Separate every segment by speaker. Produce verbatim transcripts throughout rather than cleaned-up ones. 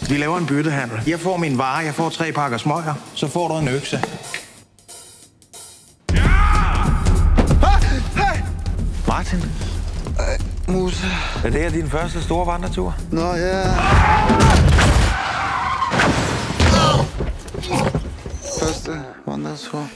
Speaker 1: Vi laver en byttehandel. Jeg får min vare, jeg får tre pakker smøger, så får du en økse. Ja! Hey! Martin?
Speaker 2: Øh, Musa.
Speaker 1: Er det her din første store vandretur?
Speaker 2: Nå, ja. Første vandretur.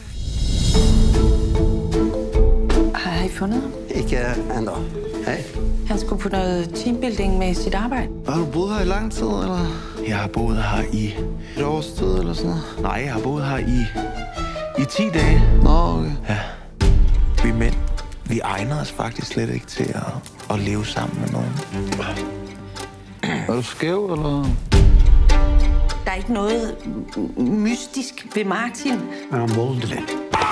Speaker 3: Har I fundet ham?
Speaker 2: Ikke enda. Hej.
Speaker 3: Han skulle på noget teambuilding med sit arbejde.
Speaker 2: Har du boet her i lang tid, eller?
Speaker 1: Jeg har boet her i...
Speaker 2: Et års tid, eller sådan noget?
Speaker 1: Nej, jeg har boet her i... i ti dage.
Speaker 2: Nå, okay.
Speaker 1: Ja. Vi mænd, vi egner os faktisk slet ikke til at, at leve sammen med nogen.
Speaker 2: Er du skæv, eller?
Speaker 3: Der er ikke noget mystisk ved Martin.
Speaker 2: Er han voldelig?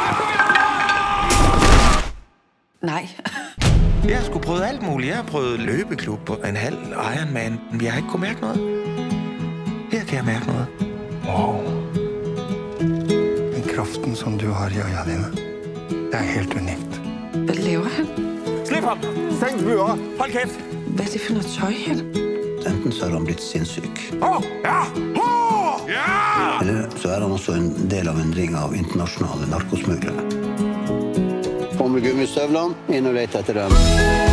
Speaker 3: Nej.
Speaker 1: Jeg har sgu prøvet alt muligt. Jeg har prøvet løbeklub og en halv Ironman, men jeg har ikke kunnet mærke noget. Her kan jeg mærke noget.
Speaker 4: Wow. Den kraften, som du har i øjnene dine, det er helt unikt.
Speaker 3: Hvad laver han?
Speaker 1: Slip ham! Sænk myrer! Hold kæft!
Speaker 3: Hvad er det for noget tøj, han?
Speaker 5: Enten så er han blitt sinnssyk,
Speaker 1: Åh! Oh, ja! Oh, ja!
Speaker 5: eller så er han også en del av en ring av internasjonale narkosmuglere. På med gummistøvlene, inn og lete etter dem.